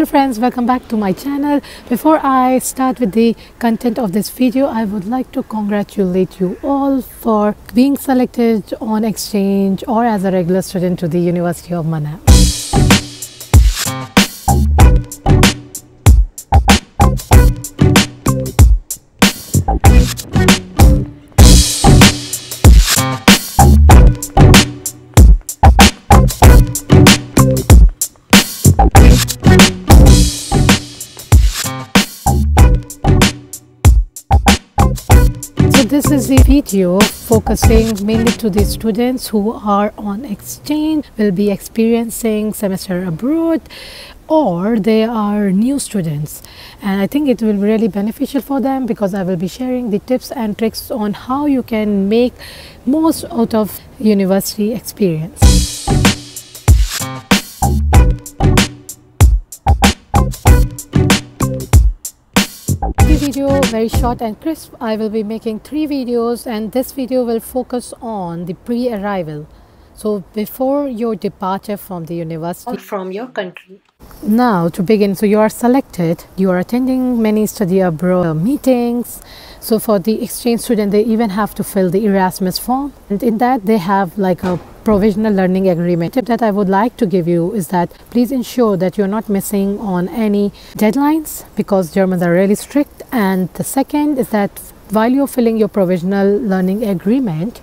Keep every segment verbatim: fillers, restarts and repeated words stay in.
Hello friends, welcome back to my channel. Before I start with the content of this video, I would like to congratulate you all for being selected on exchange or as a regular student to the University of Mannheim. This is the video focusing mainly to the students who are on exchange, will be experiencing semester abroad, or they are new students, and I think it will be really beneficial for them because I will be sharing the tips and tricks on how you can make most out of university experience. The video very short and crisp. I will be making three videos, and this video will focus on the pre-arrival, so before your departure from the university, from your country. Now to begin, so you are selected, you are attending many study abroad meetings. So for the exchange student, they even have to fill the Erasmus form, and in that they have like a provisional learning agreement. Tip that I would like to give you is that please ensure that you're not missing on any deadlines because Germans are really strict. And the second is that while you're filling your provisional learning agreement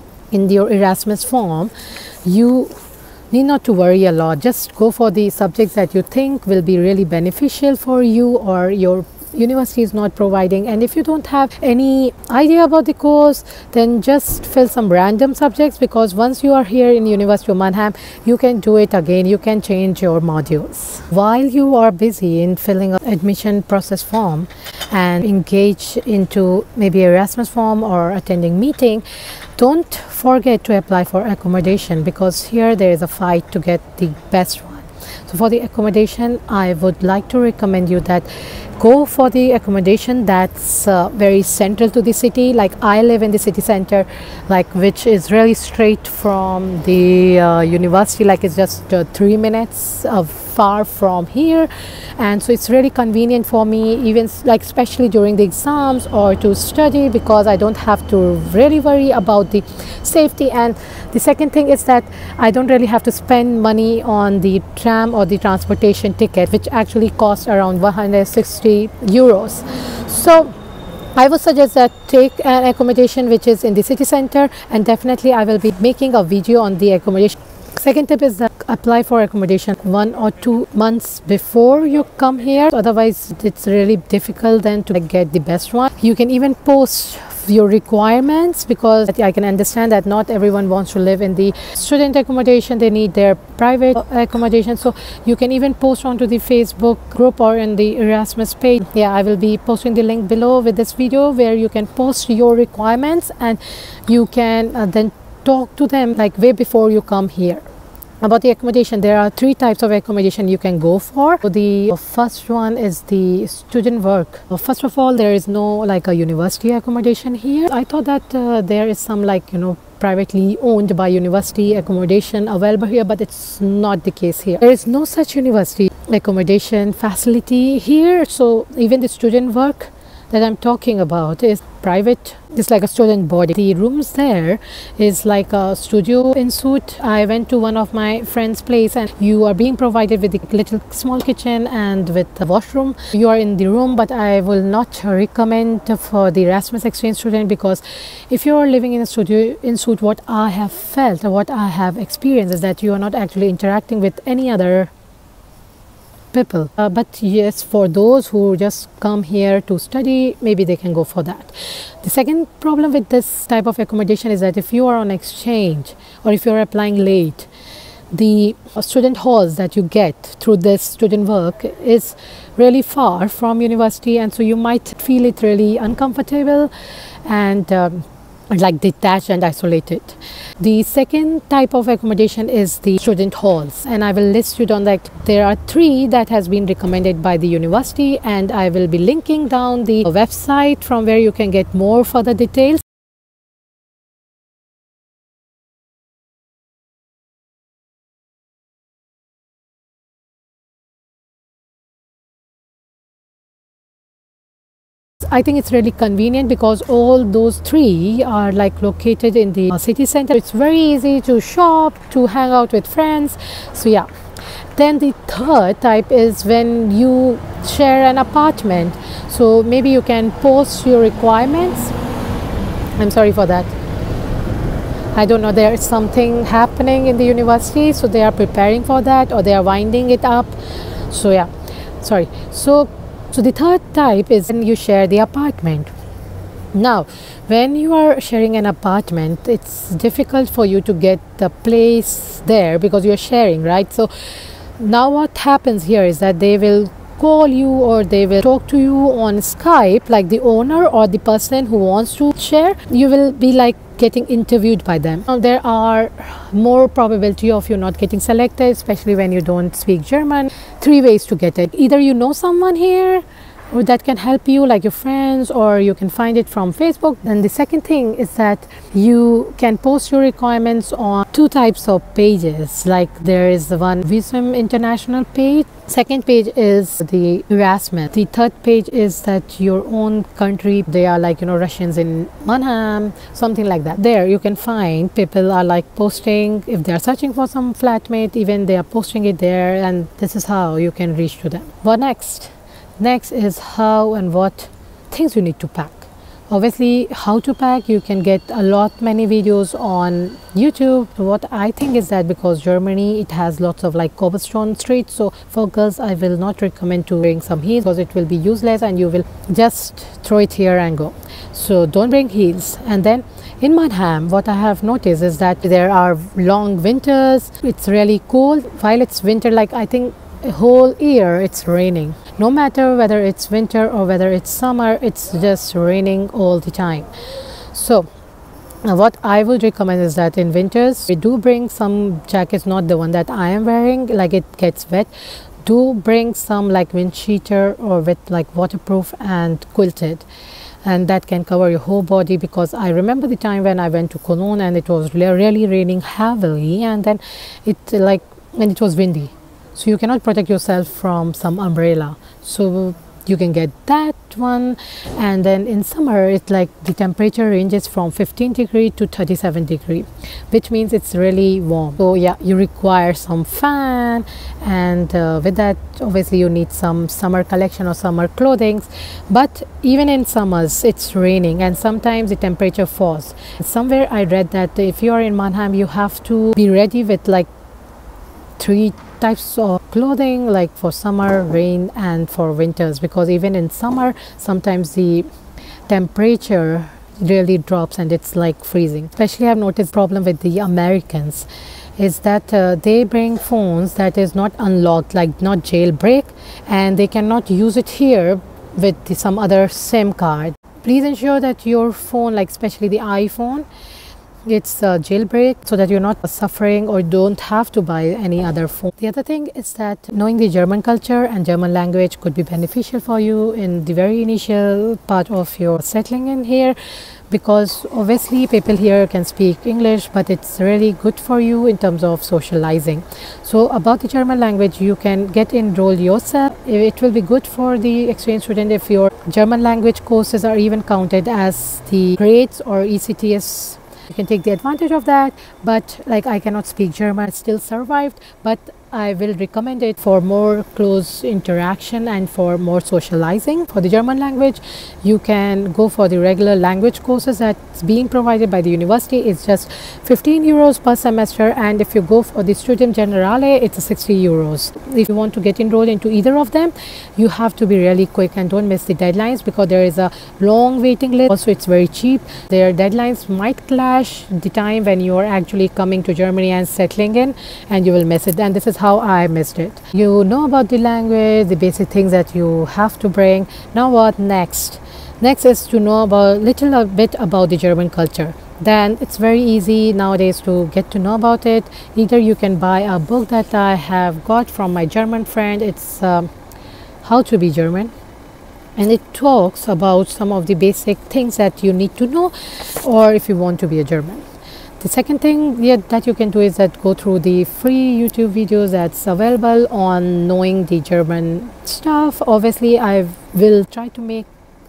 in your Erasmus form, you need not to worry a lot. Just go for the subjects that you think will be really beneficial for you or your university is not providing. And if you don't have any idea about the course, then just fill some random subjects, because once you are here in University of Mannheim, you can do it again, you can change your modules. While you are busy in filling an admission process form and engage into maybe Erasmus form or attending meeting, don't forget to apply for accommodation, because here there is a fight to get the best one. So for the accommodation, I would like to recommend you that go for the accommodation that's uh, very central to the city. Like I live in the city center, like which is really straight from the uh, university, like it's just uh, three minutes of far from here, and so it's really convenient for me, even like especially during the exams or to study, because I don't have to really worry about the safety. And the second thing is that I don't really have to spend money on the tram or the transportation ticket, which actually costs around one hundred sixty euros. So I would suggest that take an accommodation which is in the city center, and definitely I will be making a video on the accommodation. Second tip is that apply for accommodation one or two months before you come here. Otherwise, it's really difficult then to get the best one. You can even post your requirements, because I can understand that not everyone wants to live in the student accommodation. They need their private accommodation. So you can even post onto the Facebook group or in the Erasmus page. Yeah, I will be posting the link below with this video where you can post your requirements, and you can uh, then talk to them like way before you come here. About the accommodation, there are three types of accommodation you can go for. So the first one is the student work. First of all, there is no like a university accommodation here. I thought that uh, there is some like, you know, privately owned by university accommodation available here, but it's not the case here. There is no such university accommodation facility here. So even the student work that I'm talking about is private. It's like a student body. The rooms there is like a studio in suite. I went to one of my friend's place, and you are being provided with a little small kitchen and with a washroom. You are in the room, but I will not recommend for the Erasmus exchange student, because if you are living in a studio in suite, what I have felt, what I have experienced is that you are not actually interacting with any other people. Uh, but yes, for those who just come here to study, maybe they can go for that. The second problem with this type of accommodation is that if you are on exchange or if you're applying late, the student halls that you get through this student work is really far from university, and so you might feel it really uncomfortable and um, like detached and isolated. The second type of accommodation is the student halls, and I will list you down that there are three that has been recommended by the university, and I will be linking down the website from where you can get more further details. I think it's really convenient because all those three are like located in the city center. It's very easy to shop, to hang out with friends. So yeah. Then the third type is when you share an apartment. So maybe you can post your requirements. I'm sorry for that. I don't know, there is something happening in the university, so they are preparing for that, or they are winding it up. So yeah, sorry. So, so the third type is when you share the apartment. Now, when you are sharing an apartment, it's difficult for you to get the place there because you're sharing, right? So now what happens here is that they will call you or they will talk to you on Skype, like the owner or the person who wants to share. You will be like getting interviewed by them. Now, there are more probability of you not getting selected, especially when you don't speak German. Three ways to get it. Either you know someone here or that can help you, like your friends, or you can find it from Facebook. Then the second thing is that you can post your requirements on two types of pages. Like there is the one Visum International page. Second page is the Erasmus. The third page is that your own country. They are like, you know, Russians in Mannheim, something like that. There you can find people are like posting, if they are searching for some flatmate, even they are posting it there, and this is how you can reach to them. What next? Next is how and what things you need to pack. Obviously, how to pack, you can get a lot many videos on YouTube. What I think is that because Germany, it has lots of like cobblestone streets, so for girls I will not recommend to bring some heels because it will be useless and you will just throw it here and go. So don't bring heels. And then in Mannheim, what I have noticed is that there are long winters. It's really cold while it's winter, like I think a whole year it's raining. No matter whether it's winter or whether it's summer, it's just raining all the time. So uh, what I would recommend is that in winters, we do bring some jackets, not the one that I am wearing, like it gets wet. Do bring some like wind cheater or with like waterproof and quilted, and that can cover your whole body. Because I remember the time when I went to Cologne and it was really raining heavily, and then it like when it was windy. So you cannot protect yourself from some umbrella. So you can get that one. And then in summer, it's like the temperature ranges from fifteen degree to thirty-seven degree, which means it's really warm. So yeah, you require some fan, and uh, with that, obviously you need some summer collection or summer clothing. But even in summers, it's raining and sometimes the temperature falls. Somewhere I read that if you are in Mannheim, you have to be ready with like three types of clothing, like for summer, rain, and for winters, because even in summer sometimes the temperature really drops and it's like freezing. Especially I've noticed problem with the Americans is that uh, they bring phones that is not unlocked, like not jailbreak, and they cannot use it here with the, some other SIM card. Please ensure that your phone, like especially the iPhone, it's uh, jailbreak, so that you're not suffering or don't have to buy any other phone. The other thing is that knowing the German culture and German language could be beneficial for you in the very initial part of your settling in here, because obviously people here can speak English, but it's really good for you in terms of socializing. So about the German language, you can get enrolled yourself. It will be good for the exchange student if your German language courses are even counted as the grades or E C T S. You can take the advantage of that. But like I cannot speak German, I still survived, but I will recommend it for more close interaction and for more socializing. For the German language, you can go for the regular language courses that's being provided by the university. It's just fifteen euros per semester, and if you go for the Studium Generale, it's sixty euros. If you want to get enrolled into either of them, you have to be really quick and don't miss the deadlines, because there is a long waiting list. Also, it's very cheap. Their deadlines might clash the time when you are actually coming to Germany and settling in, and you will miss it. And this is how I missed it. You know about the language, the basic things that you have to bring. Now what next? Next is to know about little bit about the German culture. Then it's very easy nowadays to get to know about it. Either you can buy a book that I have got from my German friend. It's um, How to Be German, and it talks about some of the basic things that you need to know, or if you want to be a German. The second thing yeah, that you can do is that go through the free YouTube videos that's available on knowing the German stuff. Obviously, I will try to make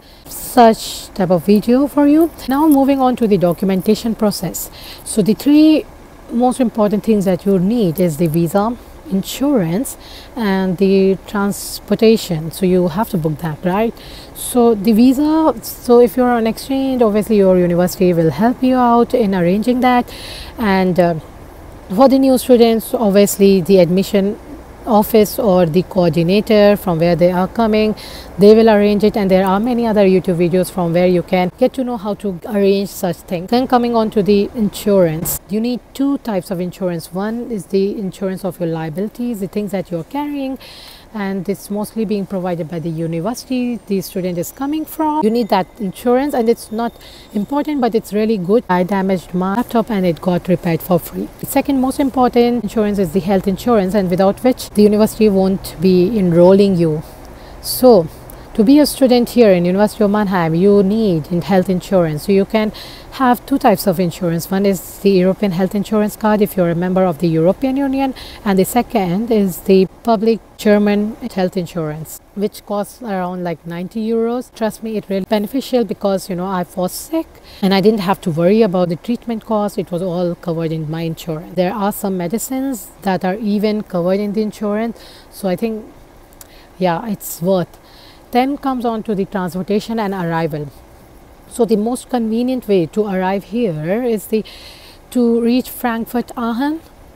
such type of video for you. Now moving on to the documentation process. So the three most important things that you need is the visa, insurance, and the transportation. So you have to book that, right? So the visa, so if you're on exchange, obviously your university will help you out in arranging that. And uh, for the new students, obviously the admission office or the coordinator from where they are coming, they will arrange it, and there are many other YouTube videos from where you can get to know how to arrange such things. Then coming on to the insurance, you need two types of insurance. One is the insurance of your liabilities, the things that you're carrying, and it's mostly being provided by the university the student is coming from. You need that insurance, and it's not important, but it's really good. I damaged my laptop and it got repaired for free. The second most important insurance is the health insurance, and without which the university won't be enrolling you. So to be a student here in University of Mannheim, you need health insurance. So you can have two types of insurance. One is the European health insurance card if you're a member of the European Union, and the second is the public German health insurance, which costs around like ninety euros. Trust me, it's really beneficial because, you know, I was sick and I didn't have to worry about the treatment cost. It was all covered in my insurance. There are some medicines that are even covered in the insurance, so I think, yeah, it's worth. Then comes on to the transportation and arrival. So the most convenient way to arrive here is the to reach Frankfurt Aachen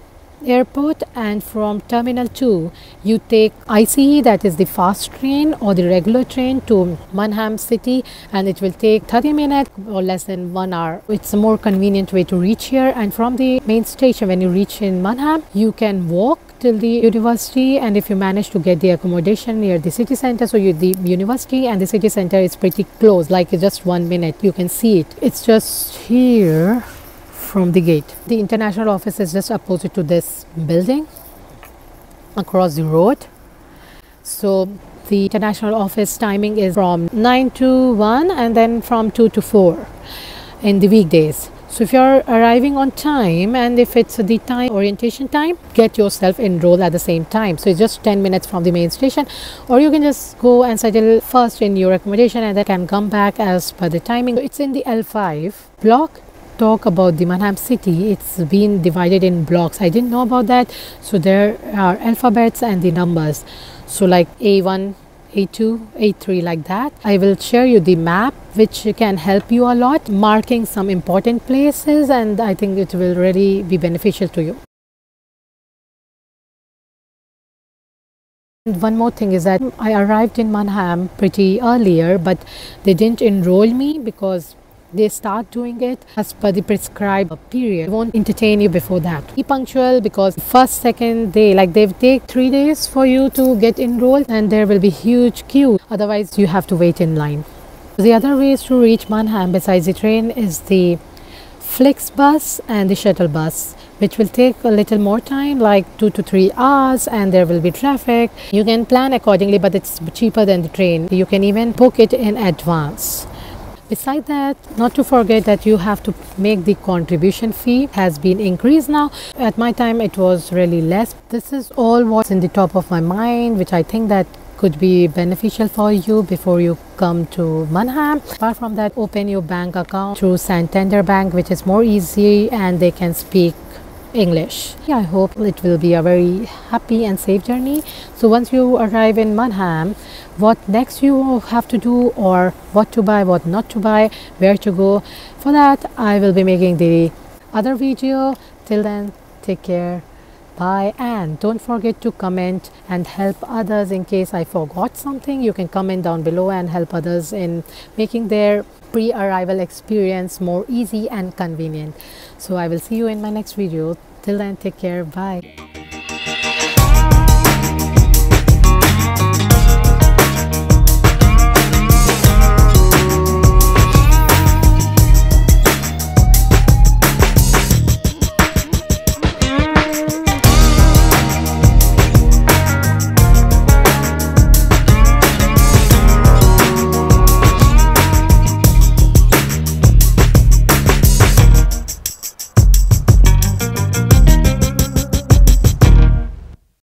airport, and from terminal two you take I C E, that is the fast train or the regular train, to Mannheim city, and it will take thirty minutes or less than one hour. It's a more convenient way to reach here. And from the main station, when you reach in Mannheim, you can walk till the university, and if you manage to get the accommodation near the city center, so you, the university and the city center is pretty close, like just one minute you can see it. It's just here from the gate. The international office is just opposite to this building across the road. So the international office timing is from nine to one and then from two to four in the weekdays. So if you're arriving on time, and if it's the time orientation time, get yourself enrolled at the same time. So it's just ten minutes from the main station, or you can just go and settle first in your accommodation and then can come back as per the timing. It's in the L five block. Talk about the Mannheim city, it's been divided in blocks. I didn't know about that. So there are alphabets and the numbers, so like A one, A two, A three, like that. I will share you the map, which can help you a lot, marking some important places, and I think it will really be beneficial to you. And one more thing is that I arrived in Mannheim pretty earlier, but they didn't enroll me because they start doing it as per the prescribed period. They won't entertain you before that. Be punctual, because first, second day, like they take three days for you to get enrolled, and there will be huge queue. Otherwise, you have to wait in line. The other ways to reach Mannheim besides the train is the Flix bus and the shuttle bus, which will take a little more time, like two to three hours, and there will be traffic. You can plan accordingly, but it's cheaper than the train. You can even book it in advance. Besides that, not to forget that you have to make the contribution fee. It has been increased now. At my time it was really less. This is all what's in the top of my mind, which I think that could be beneficial for you before you come to Mannheim. Apart from that, open your bank account through Santander Bank, which is more easy, and they can speak English. Yeah, I hope it will be a very happy and safe journey. So once you arrive in Mannheim, what next you have to do, or what to buy, what not to buy, where to go, for that I will be making the other video. Till then, take care, bye, and don't forget to comment and help others. In case I forgot something, you can comment down below and help others in making their pre-arrival experience more easy and convenient. So I will see you in my next video. Till then, take care, bye.